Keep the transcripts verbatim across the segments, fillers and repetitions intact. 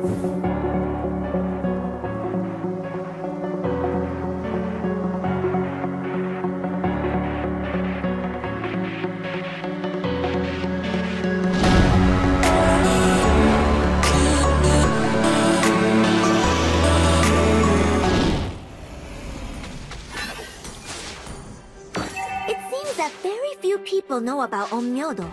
People know about Onmyodo.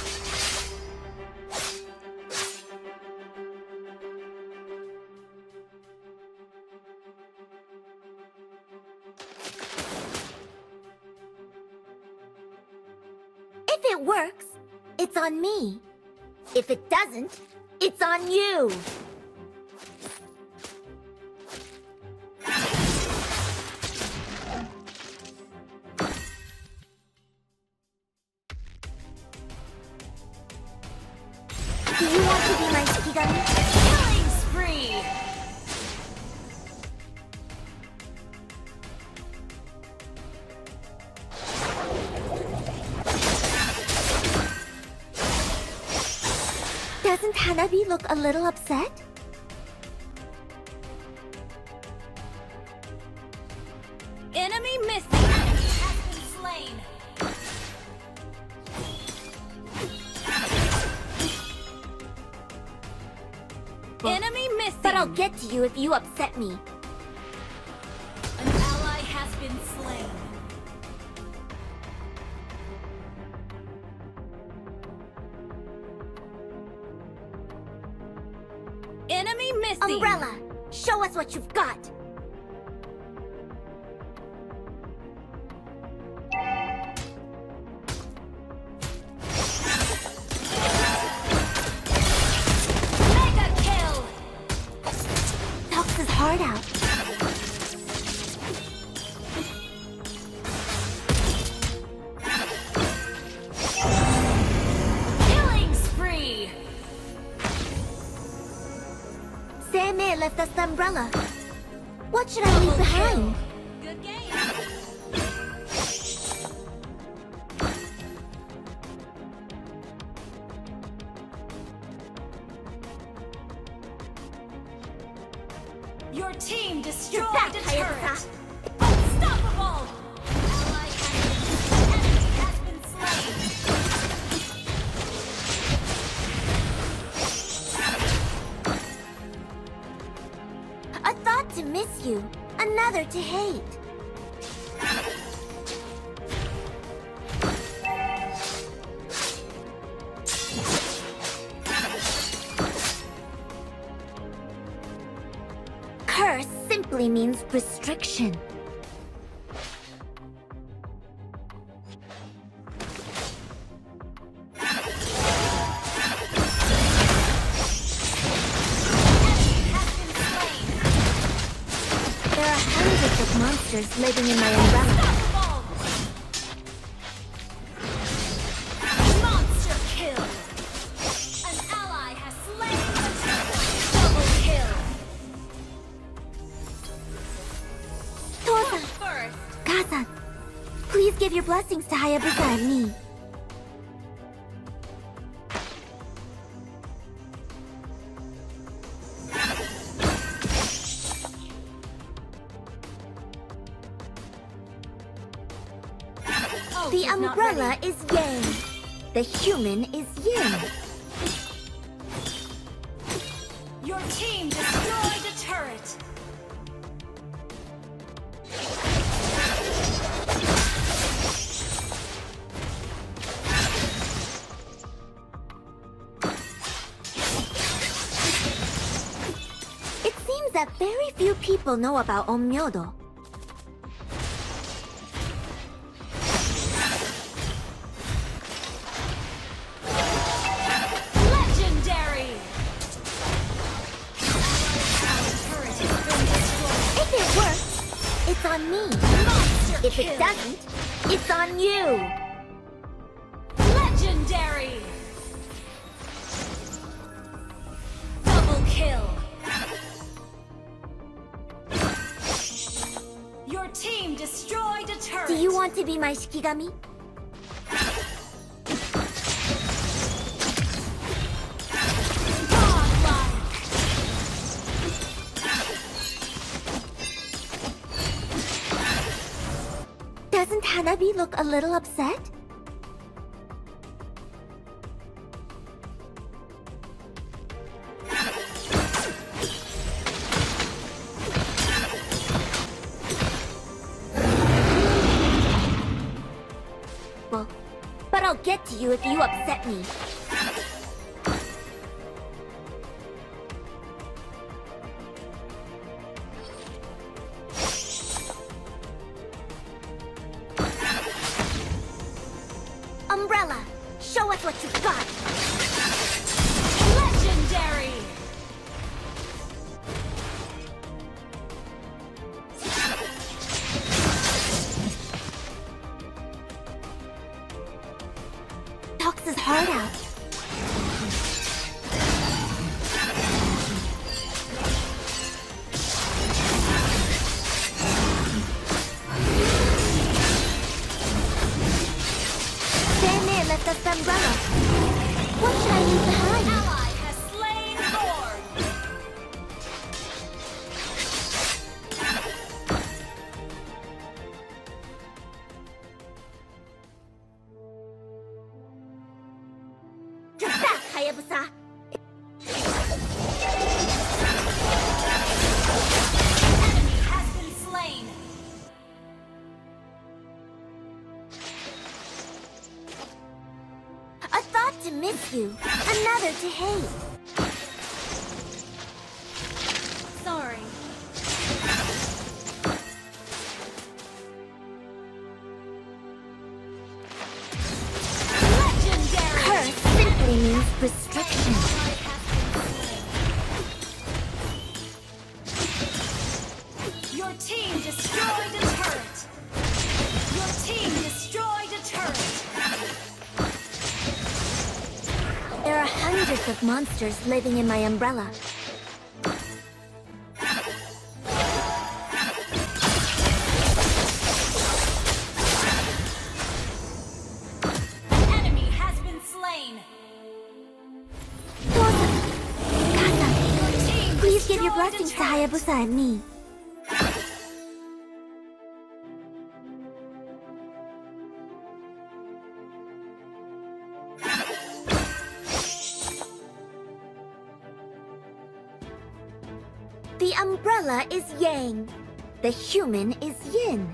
If it works, it's on me. If it doesn't, it's on you. Do you want to be my Shikigami? Killing spree! Doesn't Hanabi look a little upset? Enemy missing! Enemy has been slain! Enemy missing! But I'll get to you if you upset me. An ally has been slain. Enemy missing! Umbrella, show us what you've got. Hard out. Killing spree! Seimei left us the umbrella. What should I leave behind? Good game. Your team destroyed back, a turret! Hayata. Unstoppable! Ally enemy has been slain! A thought to miss you, another to hate. Curse simply means restriction. There are hundreds of monsters living in my umbrella. Monster kill! An ally has slain the turret! Double kill! Tosa, First! Kazan, please give your blessings to Hayabusa and me. Oh, The he's not umbrella ready. is yang. The human is yin. Your team destroyed a turret! It seems that very few people know about Onmyodo. Legendary! Turret has been destroyed. If it works, it's on me. Monster If kill! it doesn't, it's on you. Legendary! Double kill! Your team destroyed a turret! Do you want to be my Shikigami? Godlike! you look a little upset? Well, but I'll get to you if you upset me. Umbrella, show us what you've got! Legendary! Tox's heart out. Sandman left us the umbrella. What should I leave behind? Ally has slain Lord! You're back, Hayabusa! Enemy has been slain! A thought to miss you, another to hate. Sorry. Legendary! Curse simply means restriction. Ally has been slain. Your team destroyed a turret! Your team destroyed a turret! There are hundreds of monsters living in my umbrella. An enemy has been slain! Kasa, Your team please give your destroyed a blessings to turret. Hayabusa and me. The umbrella is Yang. The human is Yin.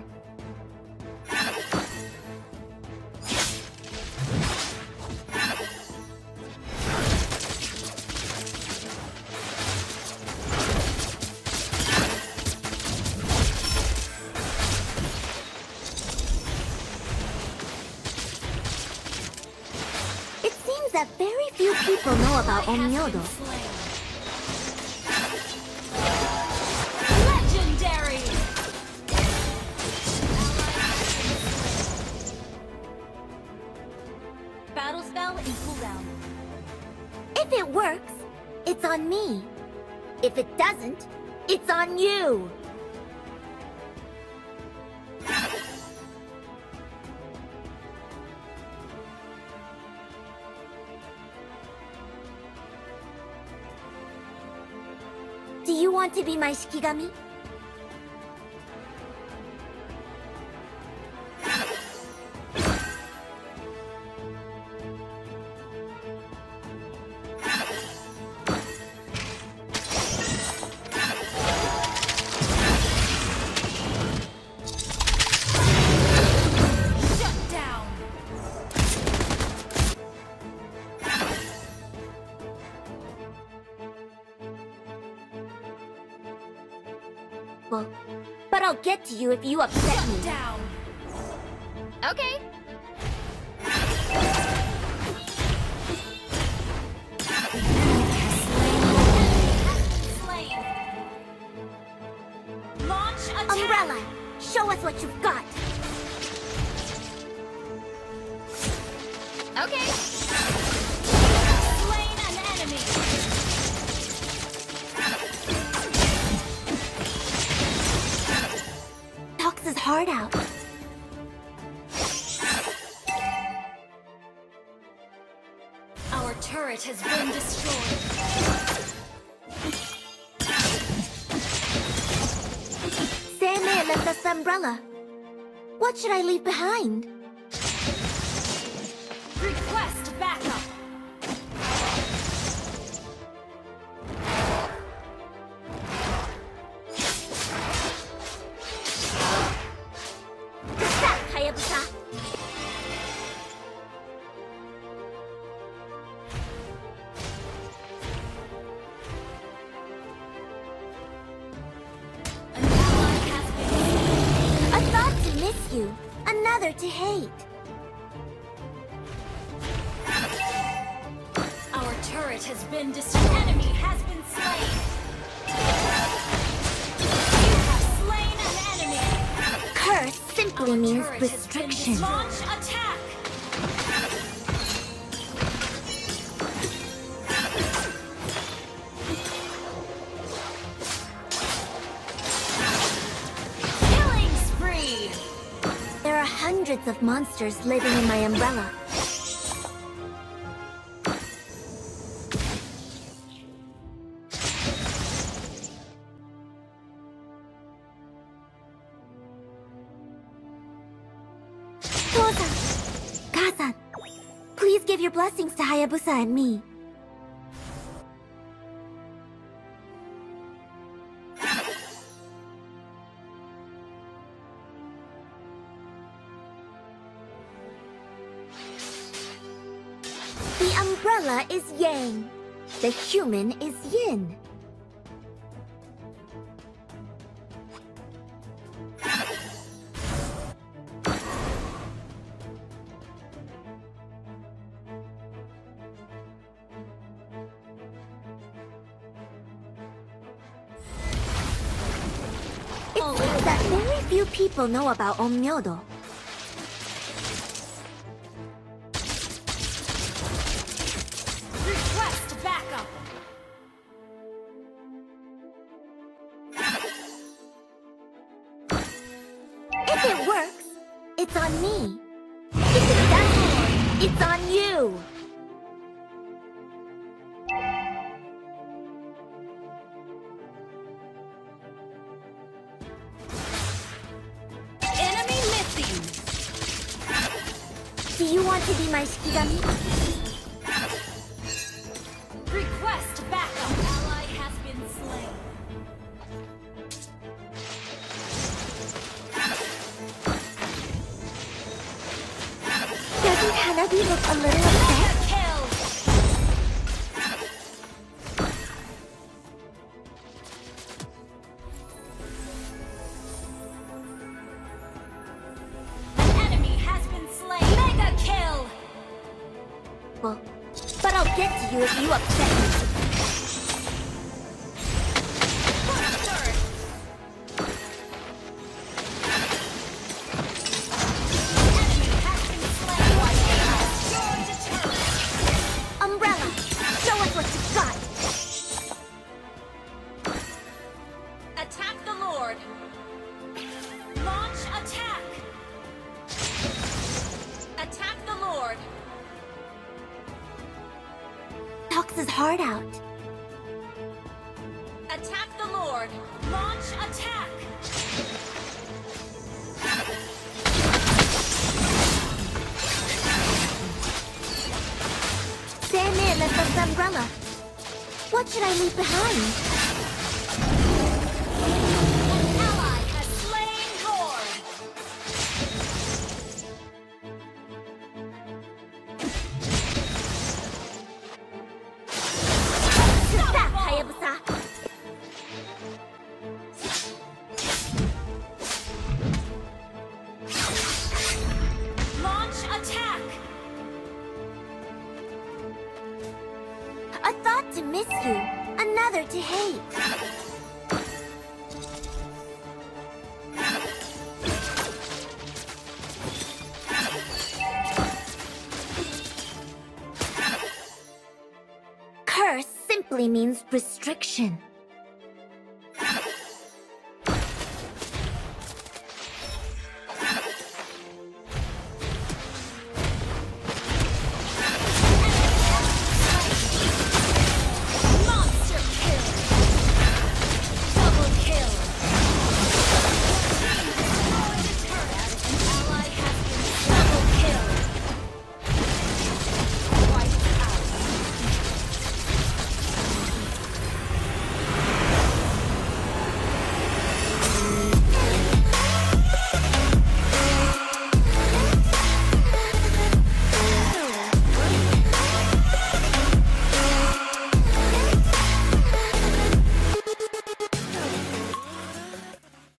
It seems that very few people know about Ally has been Onmyodo. slain. Legendary! Battle spell in cooldown. If it works, it's on me. If it doesn't, it's on you. Do you want to be my Shikigami? Shut down! Well, but I'll get to you if you upset Shut me. down! Okay. Slain! Launch attack! Umbrella, show us what you've got. Okay. Slain an enemy! Tox's heart out. Our turret has been destroyed. Sandman left us the umbrella. What What should I leave behind? Request backup. Back, Hayabusa! An ally has been A thought to miss you, another to hate. Our turret has been destroyed. Enemy has been slain. You have slain an enemy. Curse simply means Turret has been restriction. destroyed. Launch attack. Killing spree. There are hundreds of monsters living in my umbrella. Toza! Kazan! Please give your blessings to Hayabusa and me. The umbrella is Yang. The human is Yin. It seems that very few people know about Onmyodo. Request backup. If it works, it's on me. If it doesn't, it's on you. Enemy missing. Do you want to be my Shikigami? Request backup. Ally has been slain. Doesn't Hanabi look a little upset? Mega kill. An enemy has been slain. Mega kill. Well, but I'll get to you if you upset me. Push turret. Enemy has been slain. One has destroyed a turret. Umbrella, show us what you've got. Attack the Lord. Launch attack. Attack the Lord. Talks his heart out. Attack the Lord. Launch attack. Sandman left us the umbrella. What should I leave behind? Ally has slain Lord. Sit back, Hayabusa. Launch attack. A thought to miss you, another to hate. Curse simply means restriction.